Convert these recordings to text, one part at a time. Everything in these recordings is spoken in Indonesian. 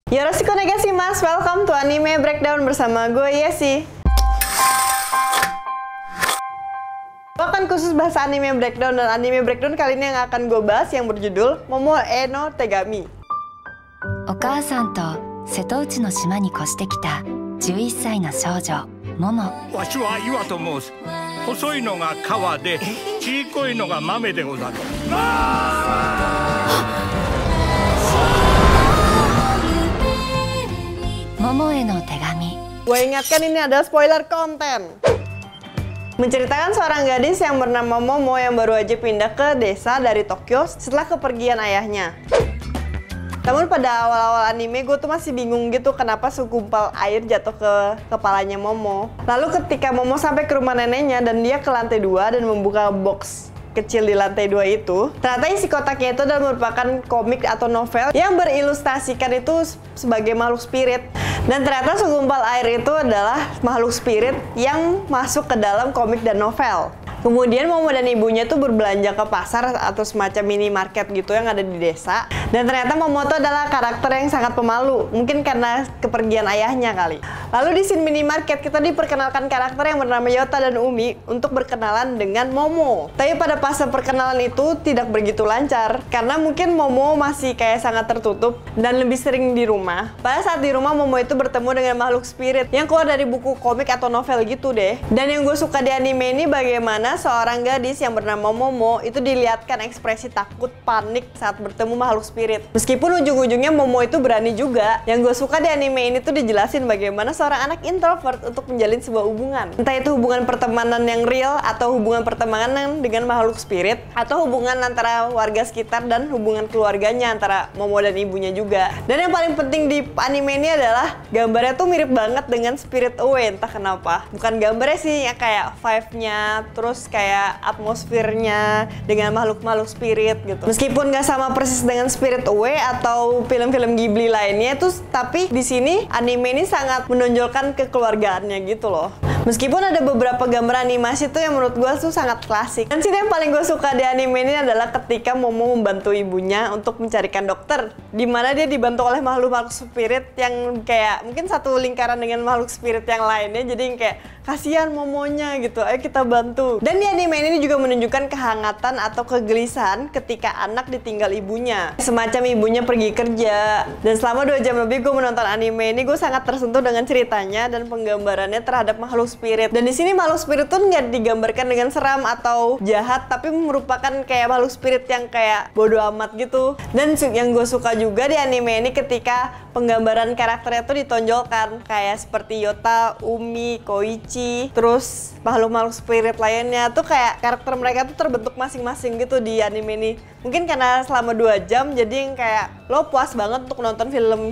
Yoroshiku onegaishimasu, welcome to Anime Breakdown bersama gue Yesi. Gue akan khusus bahas Anime Breakdown, dan Anime Breakdown kali ini yang akan gue bahas yang berjudul Momoe no Tegami. お母さんと瀬戸内の島に越してきた11歳の少女モモ。 わしは岩と申す。細いのが川で、ちいこいのが豆でござる。 モモへの手紙。 Gue ingatkan ini adalah spoiler konten. Menceritakan seorang gadis yang bernama Momo yang baru aja pindah ke desa dari Tokyo setelah kepergian ayahnya. Namun pada awal-awal anime gue tuh masih bingung gitu kenapa segumpal air jatuh ke kepalanya Momo. Lalu ketika Momo sampai ke rumah neneknya dan dia ke lantai 2 dan membuka box kecil di lantai 2 itu, ternyata isi kotaknya itu adalah merupakan komik atau novel yang berilustrasikan itu sebagai makhluk spirit. Dan ternyata segumpal air itu adalah makhluk spirit yang masuk ke dalam komik dan novel. Kemudian Momo dan ibunya tuh berbelanja ke pasar atau semacam minimarket gitu yang ada di desa. Dan ternyata Momo tuh adalah karakter yang sangat pemalu, mungkin karena kepergian ayahnya kali. Lalu di scene minimarket kita diperkenalkan karakter yang bernama Yota dan Umi untuk berkenalan dengan Momo. Tapi pada fase perkenalan itu tidak begitu lancar, karena mungkin Momo masih kayak sangat tertutup dan lebih sering di rumah. Pada saat di rumah Momo itu bertemu dengan makhluk spirit yang keluar dari buku komik atau novel gitu deh. Dan yang gue suka di anime ini bagaimana seorang gadis yang bernama Momo itu dilihatkan ekspresi takut, panik saat bertemu makhluk spirit. Meskipun ujung-ujungnya Momo itu berani juga. Yang gue suka di anime ini tuh dijelasin bagaimana seorang anak introvert untuk menjalin sebuah hubungan. Entah itu hubungan pertemanan yang real atau hubungan pertemanan dengan makhluk spirit, atau hubungan antara warga sekitar dan hubungan keluarganya antara Momo dan ibunya juga. Dan yang paling penting di anime ini adalah gambarnya tuh mirip banget dengan Spirit Away, entah kenapa. Bukan gambarnya sih, ya kayak vibe-nya, terus kayak atmosfernya dengan makhluk-makhluk spirit gitu. Meskipun nggak sama persis dengan Spirit Away atau film-film Ghibli lainnya itu, tapi di sini anime ini sangat menonjolkan kekeluargaannya gitu loh. Meskipun ada beberapa gambar animasi tuh yang menurut gue tuh sangat klasik. Dan sini yang paling gue suka di anime ini adalah ketika Momo membantu ibunya untuk mencarikan dokter, dimana dia dibantu oleh makhluk-makhluk spirit yang kayak mungkin satu lingkaran dengan makhluk spirit yang lainnya. Jadi yang kayak kasihan Momonya gitu, ayo kita bantu. Dan di anime ini juga menunjukkan kehangatan atau kegelisahan ketika anak ditinggal ibunya, semacam ibunya pergi kerja. Dan selama 2 jam lebih gue menonton anime ini, gue sangat tersentuh dengan ceritanya dan penggambarannya terhadap makhluk spirit. Dan di sini makhluk spirit tuh nggak digambarkan dengan seram atau jahat, tapi merupakan kayak makhluk spirit yang kayak bodoh amat gitu. Dan yang gue suka juga di anime ini ketika penggambaran karakternya tuh ditonjolkan kayak seperti Yota, Umi, Koichi, terus makhluk-makhluk spirit lainnya tuh kayak karakter mereka tuh terbentuk masing-masing gitu di anime ini. Mungkin karena selama 2 jam jadi yang kayak lo puas banget untuk nonton film.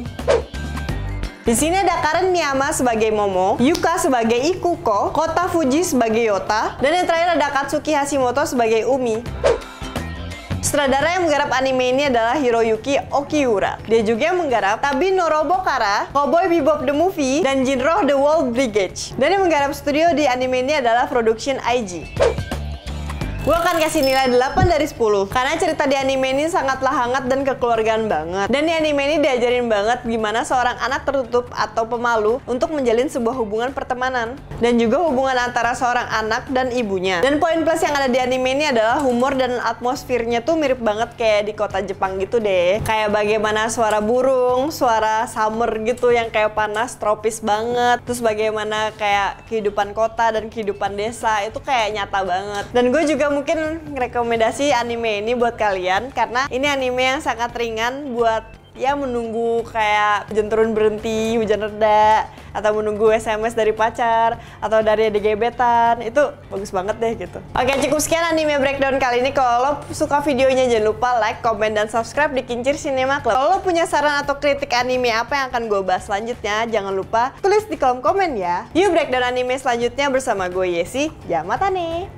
Di sini ada Karen Miyama sebagai Momo, Yuka sebagai Ikuko, Kota Fuji sebagai Yota, dan yang terakhir ada Katsuki Hashimoto sebagai Umi. Sutradara yang menggarap anime ini adalah Hiroyuki Okiura. Dia juga yang menggarap Tabi no Robokara, Cowboy Bebop the Movie, dan Jinro the World Brigade. Dan yang menggarap studio di anime ini adalah Production IG. Gue akan kasih nilai 8 dari 10 karena cerita di anime ini sangatlah hangat dan kekeluargaan banget. Dan di anime ini diajarin banget gimana seorang anak tertutup atau pemalu untuk menjalin sebuah hubungan pertemanan, dan juga hubungan antara seorang anak dan ibunya. Dan poin plus yang ada di anime ini adalah humor dan atmosfernya tuh mirip banget kayak di kota Jepang gitu deh. Kayak bagaimana suara burung, suara summer gitu yang kayak panas, tropis banget. Terus bagaimana kayak kehidupan kota dan kehidupan desa itu kayak nyata banget. Dan gue juga mungkin rekomendasi anime ini buat kalian karena ini anime yang sangat ringan buat ya menunggu kayak hujan turun berhenti, hujan reda, atau menunggu SMS dari pacar atau dari gebetan. Itu bagus banget deh gitu. Oke, cukup sekian anime breakdown kali ini. Kalau lo suka videonya jangan lupa like, komen, dan subscribe di Kincir Cinema Club. Kalau lo punya saran atau kritik anime apa yang akan gue bahas selanjutnya, jangan lupa tulis di kolom komen ya. Yuk breakdown anime selanjutnya bersama gue Yesi. Jamatane.